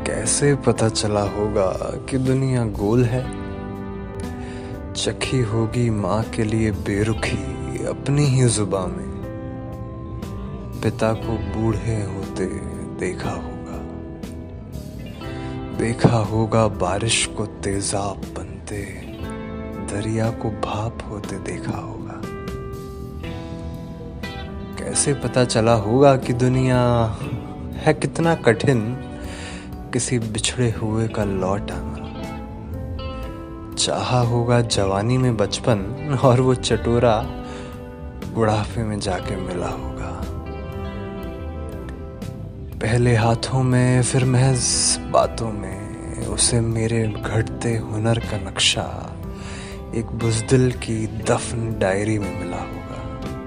कैसे पता चला होगा कि दुनिया गोल है। चखी होगी माँ के लिए बेरुखी अपनी ही जुबां में। पिता को बूढ़े होते देखा होगा। देखा होगा बारिश को तेजाब बनते, दरिया को भाप होते देखा होगा। कैसे पता चला होगा कि दुनिया है कितना कठिन किसी बिछड़े हुए का लौट आना। चाहा होगा जवानी में बचपन और वो चटोरा बुढ़ापे में जाके मिला होगा। पहले हाथों में फिर महज बातों में उसे मेरे घटते हुनर का नक्शा एक बुज़दिल की दफन डायरी में मिला होगा।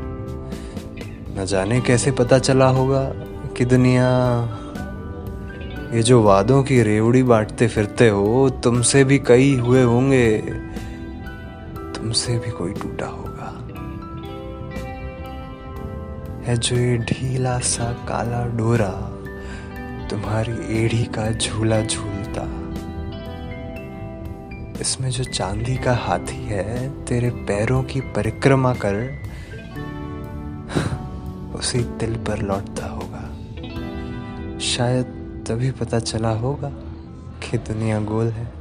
न जाने कैसे पता चला होगा कि दुनिया ये जो वादों की रेवड़ी बांटते फिरते हो, तुमसे भी कई हुए होंगे, तुमसे भी कोई टूटा होगा। है जो ये ढीला सा काला डोरा तुम्हारी एड़ी का झूला झूलता, इसमें जो चांदी का हाथी है तेरे पैरों की परिक्रमा कर उसी दिल पर लौटता होगा। शायद तभी पता चला होगा कि दुनिया गोल है।